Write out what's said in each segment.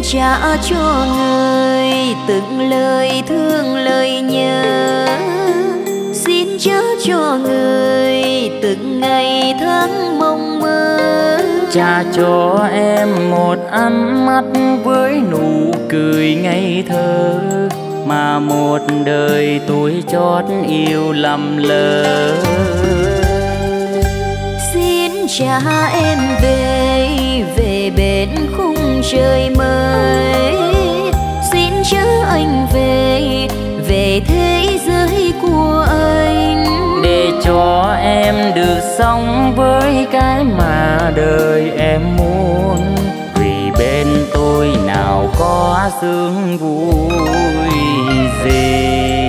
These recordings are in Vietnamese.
trả cho người từng lời thương lời nhớ, xin chớ cho người từng ngày tháng mong mơ. Trả cho em một ánh mắt với nụ cười ngây thơ, mà một đời tuổi chót yêu lầm lỡ. Xin trả em về, về bên khung trời mới. Xin chở anh về, về thế giới của anh. Để cho em được sống với cái mà đời em muốn. Vì bên tôi nào có sướng vui gì.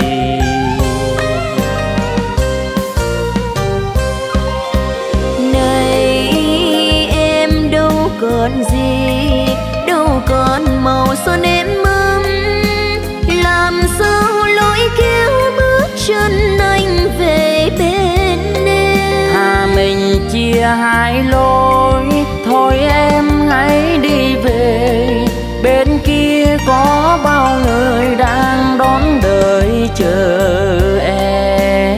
Này em đâu còn gì, đâu còn màu son em ấm. Làm sao lối kéo bước chân anh về bên em. Thà mình chia hai lối, thôi em hãy đi về. Bên kia có bao người đang đón đợi chờ em.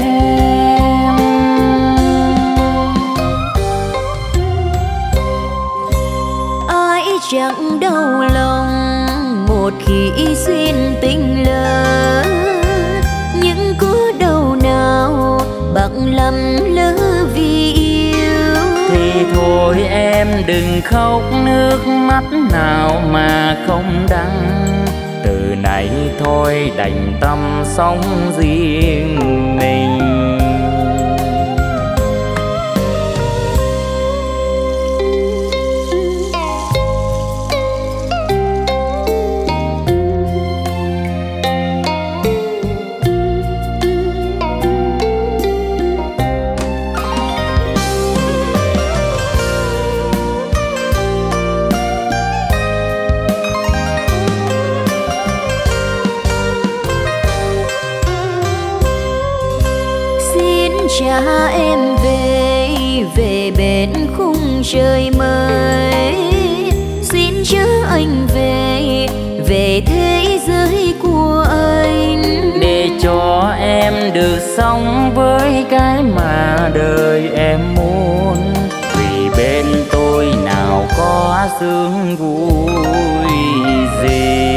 Ai chẳng đau lòng một khi duyên tình lỡ, nhưng có đâu nào bằng lầm lỡ vì yêu. Thì thôi em đừng khóc, nước mắt nào mà không đắng. Từ nay thôi đành tâm sống riêng mình. Trả em về, về bên khung trời mới. Xin chở anh về, về thế giới của anh. Để cho em được sống với cái mà đời em muốn. Vì bên tôi nào có sướng vui gì.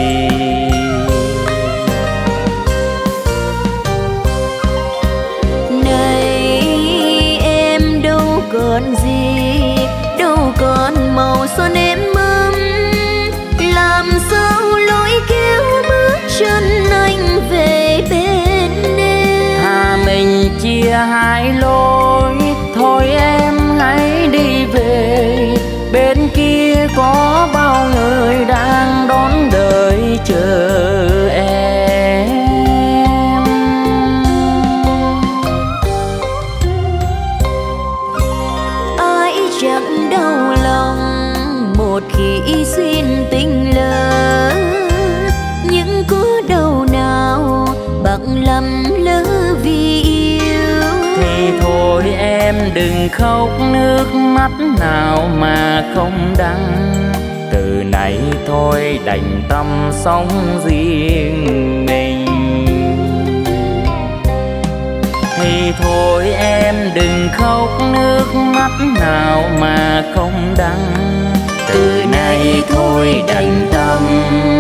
Còn gì, đâu còn màu son em ấm. Làm sao lối kéo bước chân anh về bên em. Thà mình chia hai lối, thôi em hãy đi về. Bên kia có bao người đang đón đợi chờ em. Chẳng đau lòng một khi duyên tình lỡ, nhưng có đâu nào bằng lầm lỡ vì yêu. Thì thôi em đừng khóc, nước mắt nào mà không đắng. Từ nay thôi đành tâm sống riêng mình. Thì thôi em đừng khóc, nước mắt nào mà không đắng. Từ nay thôi đành tâm